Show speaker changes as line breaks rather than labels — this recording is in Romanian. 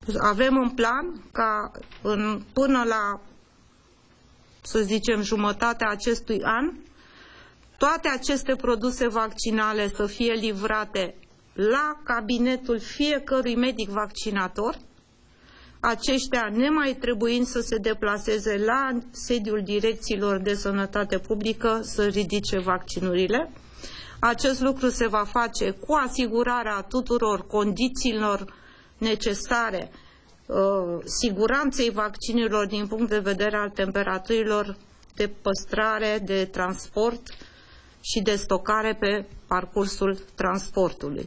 avem în plan ca până la, să zicem, jumătatea acestui an, toate aceste produse vaccinale să fie livrate la cabinetul fiecărui medic vaccinator, aceștia nemai trebuind să se deplaseze la sediul direcțiilor de sănătate publică să ridice vaccinurile. Acest lucru se va face cu asigurarea tuturor condițiilor necesare, siguranței vaccinurilor din punct de vedere al temperaturilor de păstrare, de transport și de stocare pe parcursul transportului.